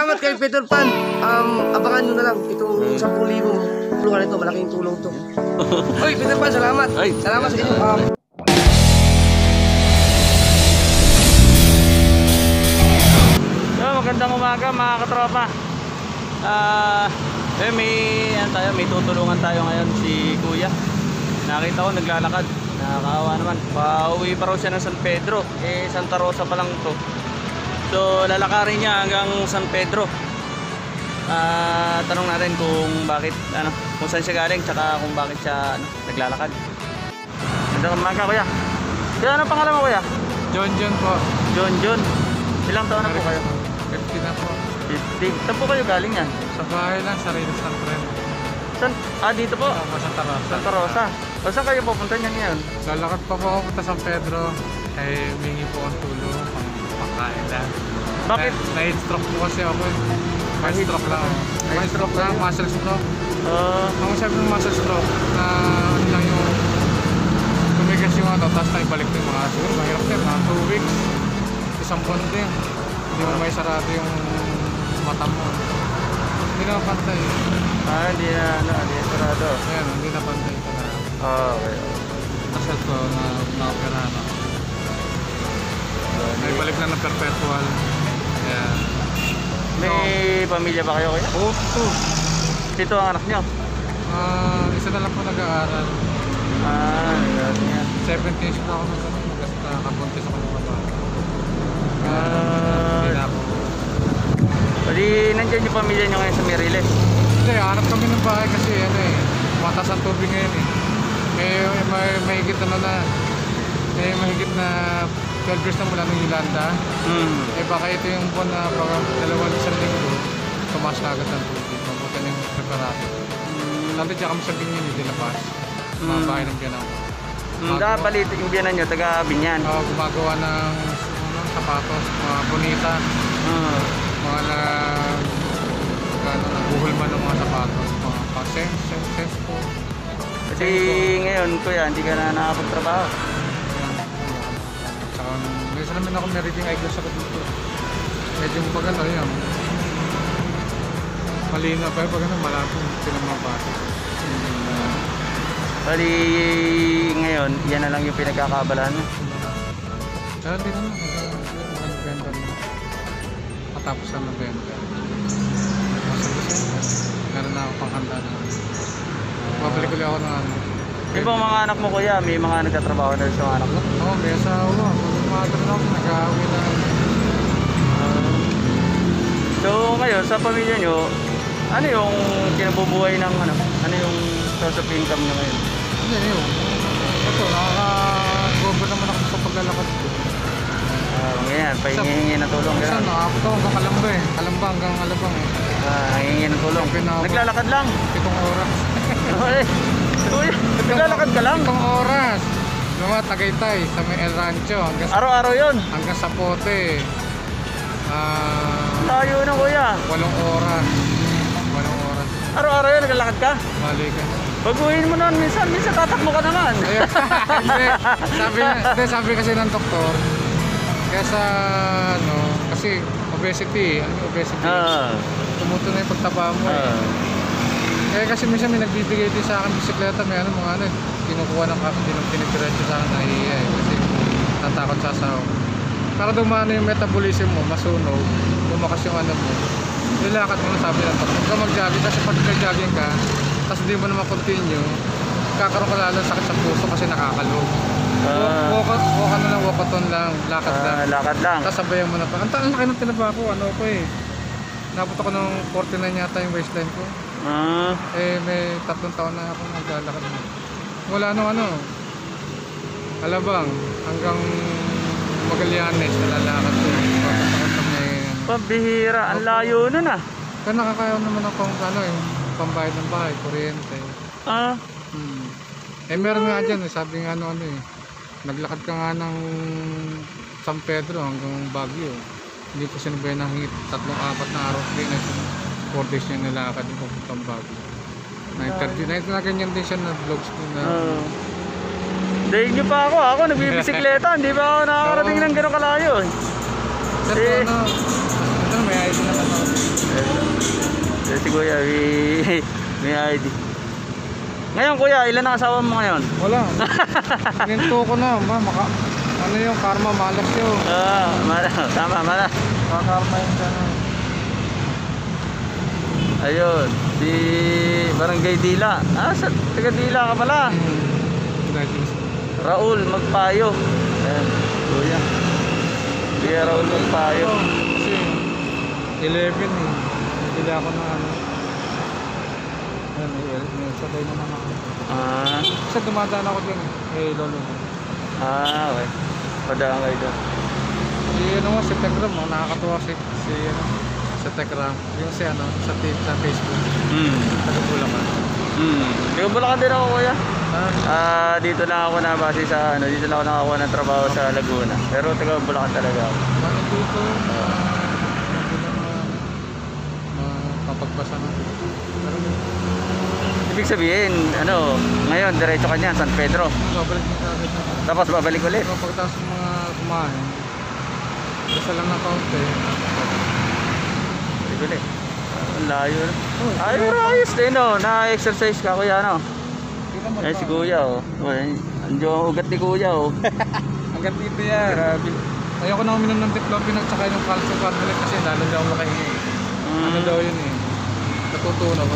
salamat kay Peter Pan. Abangan nyo na lang itong 10,000 tulungan ito. Malaking tulong to. Oy, Peter Pan, salamat. Salamat sa inyo. Magandang umaga mga katropa. May tutulungan tayo ngayon si Kuya. Nakita ko naglalakad. Nakakaawa naman. Pauwi pa raw siya ng San Pedro. Santa Rosa pa lang to. So lalakarin niya hanggang San Pedro. Tanong natin kung bakit kung saan siya galing, tsaka kung bakit siya naglalakad. Magandang umaga Kuya. Kuya, ano pangalan mo Kuya? John po. John. Ilang taon na po kayo? 50 na po. 50. Saan po kayo galing yan? Sa bahay lang, sarili San Fred. Saan? Dito po? Santa Rosa. Santa Rosa. O saan kayo pupunta niyan ngayon? Lalakad pa po ako punta San Pedro. Mingi po ang tulong, pangkain lang. Bakit? Na-stroke po kasi ako eh. Stroke lang. Stroke lang, muscle stroke. Ang sabi ng muscle stroke, na ano lang yung tumigas yung tapos tayo balik ng mga siguro, mahirap din, mga 2 weeks. Isang buwan din. Hindi mo may sarado yung mata mo. Hindi na pantay. Hindi na sarado. Ayan, hindi na pantay ito na. Okay. Asal ko na-opera na. May balik na ng perpetual. Ayan. May pamilya ba kayo Kuya? Oo, Ito ang anak nyo? Isa na lang po nag-aaral. Nag-aaral niya. 17 years na ako nakabuntis ako ng baba. Hindi na ako. Pwede nandiyan yung pamilya nyo ngayon sa Miriles? Hindi, hanap kami ng bahay kasi mataas ang tubig ngayon eh. Mahigit mahigit na 12 years na mula ng Yolanda. Baka ito yung buwan na baka 2 linggo tumaas na agad ng tubig. Mabuti na yung preparado. Dati dyan kami sa Binyan, hindi labas. Mga bahay ng Binyan ako. Balit yung biyanan nyo, taga Binyan? Gumagawa ng sapatos, mga bonita. Mga naguhulman ng mga sapatos. Mga pa-sense po. Kasi ngayon Kuya, hindi ka na nakapagtrabaho. Minsan naman ako may reading eyeglass ako dito. Medyo pag yan. Malina pa yun pag malabo. Pinamabasa. Bali ngayon, yan na lang yung pinagkakabalahan mo? Hindi naman. November na. Matapos na November. Meron na ako panghanda na. Babalik ulit ako ng Yung mga anak mo Kuya, may mga nagtatrabaho na sa mga anak mo? Oo, may asawa. Nag-aawi na. So ngayon, sa pamilya nyo, ano yung kinabubuhay ng ano yung source of income nyo ngayon? Hindi, yun. Ito, nakaka-cover naman ako sa paglalakad ko. Ngayon, pahingi na tulong. Isa, nakakapot ako hanggang Kalamba eh. Kalamba hanggang Alabang eh. Nangingi ng tulong. Naglalakad lang? 7 oras. Uy, naglalakad ka lang? 7 oras. Lumat, Tagaytay, sa may El Rancho. Araw-araw yun? Hanggang Sapote. Layo na Kuya. 8 oras. 8 oras. Araw-araw yun, naglalakad ka? Mali ka. Baguhin mo nun, minsan tatakbo ka naman. Hindi, sabi kasi ng doktor, kaya kasi obesity, tumuto na yung pagtaba mo eh. Kasi minsan may nagbibigay din sa akin bisikleta, may kinukuha ng kapit, din ng pinagdiretso sa akin, nahihiya eh, kasi natakot sa asawa. Para dumano yung metabolism mo, masunog, lumakas yung mo, nilakad mo na sabi ng doktor. Huwag ka mag-jogging kasi pag nag-jogging ka, tapos hindi mo naman continue, kakaroon ka lalo sakit sa puso kasi nakakalog. Walk na lang, walkathon lang, lakad lang. Lakad lang. Tapos sabayan mo na pa. Ang laki ng tinaba ko, Nabot ako ng 49 yata yung waistline ko. May 3 taon na ako naglalakad. Wala Alabang, hanggang Magallanes, nalalakad ko. Pambihira, ang layo nun Pero nakakaya naman akong pambayad ng bahay, kuryente. Meron nga dyan, sabi nga naglakad ka nga ng San Pedro hanggang Baguio. Hindi ko sinubay ng 3-4 na araw. 4 days niya nilakad yung papuntang Baguio. Na-interview na ganyan din siya na vlogs ko na. Dahil nyo pa ako nagbibisikleta, hindi pa ako nakakarating ng gano'ng kalayo. May ID naman ako. si Kuya, may ID. Ngayon Kuya, ilan ang asawa mo ngayon? Wala. Minto ko na, ano yung karma, malas yun. Tama, mala. Kakarma yung gano'n. Ayun, si Barangay Dila. Sa taga Dila ka pala. Raul Magpayo. Ayan, Kuya. Kuya Raul Magpayo. Kasi 11 eh. Hindi ako na ano. May sabay naman ako. Kasi dumadaan ako din eh. Lolo ko. Okay. Padaan kayo doon. Si Tekram, nakakatuwa si sa Tekram. Yung si sa Facebook. Taga-Bulacan. Taga-Bulacan din ako Kuya. Dito lang ako nabase sa dito lang ako nakakuha ng trabaho sa Laguna. Pero taga-Bulacan talaga ako. Bakit dito? Papagbasa na. Ibig sabihin, ngayon diretso ka niyan, San Pedro. Babalik na agad na. Tapos babalik ulit. Pagkatapos ng mga kumain, basta lang ng kaunti. Balik ulit. Ang layo. Ay, pero ayos din na-exercise ka Kuya Ay, si Kuya Andiyo ang ugat ni Kuya Hanggang dito yan. Grabe. Ayoko na uminom ng Diclofenac at saka yung calcium carbonate kasi lalo daw makahingi. Ano daw yun eh. Natutuwa na ba?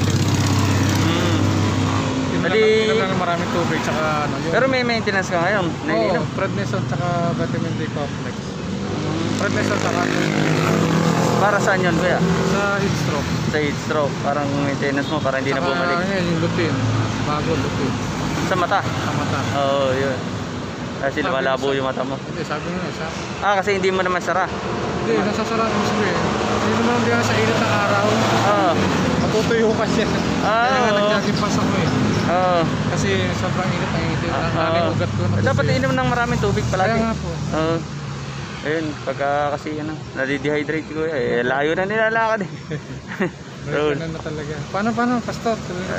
Kailangan maraming tubig tsaka yun. Pero may maintenance ka ngayon? Oo, prednisone tsaka vitamin D complex. Prednisone tsaka para saan yun Kuya? sa heat stroke. Sa heat stroke. Parang maintenance mo para hindi na bumalik. Saka yung lutein. Bago lutein. Sa mata? Sa mata. Oo, yun. Kasi lumalabo yung mata mo. Hindi, sabi nga isa. Kasi hindi mo naman sara. Hindi, nasasara yung sabi eh. Hindi naman hindi ka sa init ng araw. Matutuyo ka siya. Kaya nga nag-jogging pass ako eh. Kasi sobrang init ang init. Ang ugat ko. Dapat inom ng maraming tubig palagi. Kaya nga po. Ayun, pagka kasi nadidehydrate ko layo na nilalakad eh. Ganun na talaga. Paano, Pastor?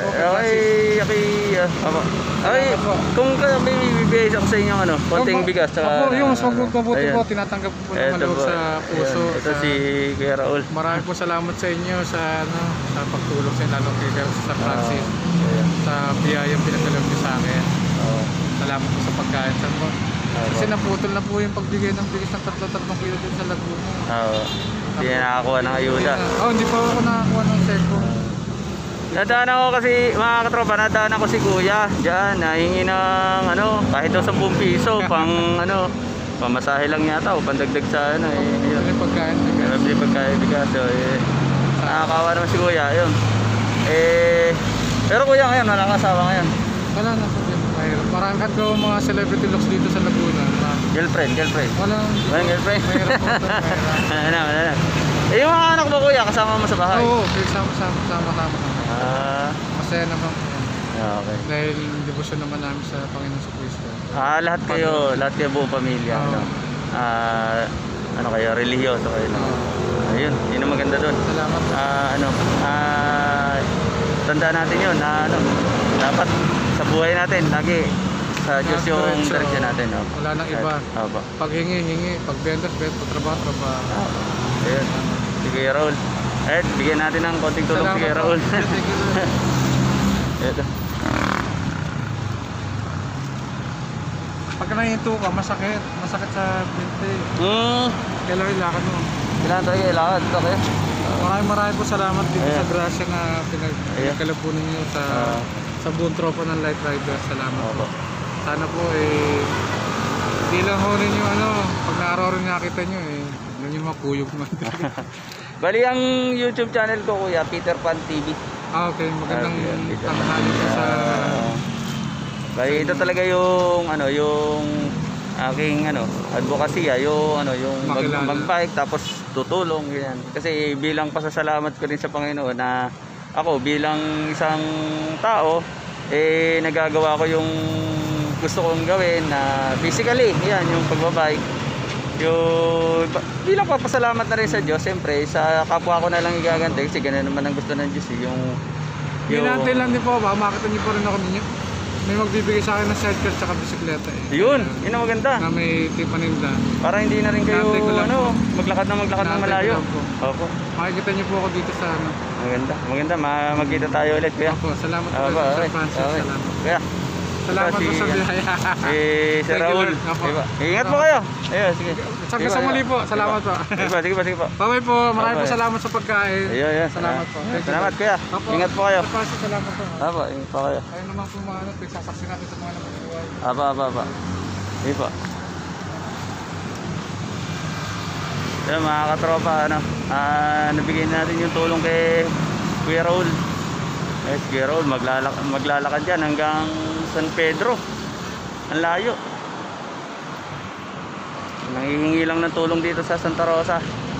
Kung may bibigay ako sa inyo konting bigas Opo, yung mas mabuti po, tinatanggap po ng maloob sa puso. Ito si Kuya Raul. Maraming po salamat sa inyo sa pagtulong sa inyo, lalo kay sa Francis, sa biyayang pinadala niyo sa akin. Salamat po sa pagkain. Kasi naputol na po yung pagbigay ng bigas ng 3 kilo din sa Laguna. Hindi na nakakuha ng ayuda. Hindi pa ako nakakuha ng cellphone. Nadaan ako kasi mga katropa, nadaan ako si Kuya diyan, nahingi ng kahit 10 piso pang pamasahe lang yata o pandagdag sa yun. May pagkain bigas. Nakakawa naman si Kuya, yun. Pero Kuya ngayon, wala kang asawa ngayon? Wala na po. Parang kahit ko mga celebrity looks dito sa Laguna. Girlfriend? Walang girlfriend? Mahirap po. Wala na. Yung mga anak mo Kuya, kasama mo sa bahay? Oo, sama. Masaya naman po. Okay. Dahil debosyon naman namin sa Panginoon sa Cristo. Lahat kayo buong pamilya. Kayo, relihiyoso kayo lang. Ayun, yun ang maganda doon. Salamat po. Tandaan natin yun dapat sa buhay natin lagi sa Diyos yung direksyon natin. Wala nang iba. Pag hingi, pag benta, trabaho. Ayun, si Kuya Raul. Bigyan natin ng konting tulong si Kuya Raul. Ito. Pag nahinto ka, masakit sa binti. Kailangan ilakad mo. Kailangan talaga ilakad. Okay. Maraming po salamat dito sa grasya na pinagkalabo ninyo sa buong tropa ng Light Rider. Salamat po. Sana po hindi lang ho rin yung pag naaraw rin nakita nyo doon yung makuyog mo. Bali ang YouTube channel ko Kuya, Peter Pan TV. Okay, magandang tanghali po sa bali ito talaga yung yung aking advocacy yung mag-bike tapos tutulong ganyan. Kasi bilang pasasalamat ko rin sa Panginoon na ako bilang isang tao nagagawa ko yung gusto kong gawin na physically yung pagbabike. Yung bilang papasalamat na rin sa Diyos, siyempre sa kapwa ko na lang igaganda kasi ganun naman ang gusto ng Diyos yung hinantay lang din po ba makita niyo pa rin ako ninyo may magbibigay sa akin ng sidecar tsaka bisikleta eh. Yun ang maganda. Na may tipaninda. Para hindi na rin kayo Naantay ko lang po. maglakad ng Naantay malayo. ko lang po. Opo. Makikita niyo po ako dito sa ano. Maganda. Magkita tayo ulit, kuya. Opo, salamat po Opo, Sir okay. Francis. Okay. Salamat. Kuya. Salamat po sa biyaya. Sir Thank you, Raul. Lord. Opo. Diba? Ingat po kayo. Ayun, sige. Hanggang sa muli po. Salamat po. Sige pa. Bye po. Maraming po Okay. salamat sa pagkain. Ayun. Salamat po. Thank you, Salamat, Lord. kuya. Opo. Ingat po kayo. Sir Francis, salamat po. Opo, ingat po kayo. Kayo naman po mga ano, pagsasaksi natin sa mga nabubuhay. Apa. Sige po. Yan mga katropa, nabigyan natin yung tulong kay Kuya Raul. Yes, Kuya Raul, maglalakad yan hanggang San Pedro. Ang layo. Nanghihingi lang ng tulong dito sa Santa Rosa.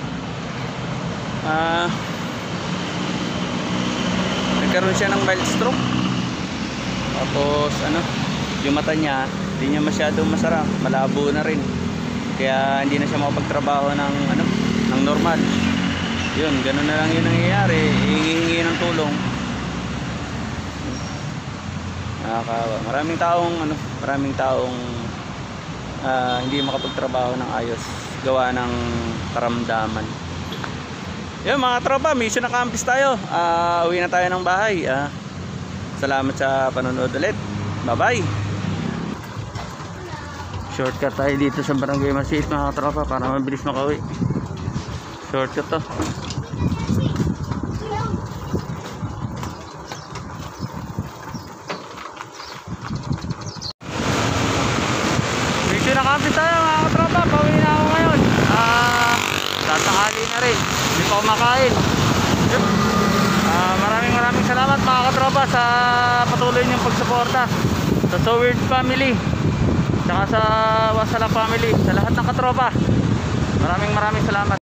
Nagkaroon siya ng mild stroke. Tapos yung mata niya, hindi niya masyadong masarap, malabo na rin. Kaya hindi na siya makapagtrabaho ng normal. Yun, ganun na lang yung nangyayari. Hihingi ng tulong. Nakakawa. Maraming taong hindi makapagtrabaho ng ayos, gawa ng karamdaman. Yun mga tropa, mission accomplish tayo. Uwi na tayo ng bahay. Salamat sa panonood ulit. Bye bye. Shortcut tayo dito sa Barangay Masis mga tropa para mabilis makauwi. Shortcut to. Mission accomplish tayo mga tropa. Pauwi na ako ngayon. Tatanghali na rin. Hindi pa kumakain. Maraming salamat mga katropa sa patuloy niyong pagsuporta sa So Weird Family tsaka sa Wasala Family, sa lahat ng katropa. Maraming salamat.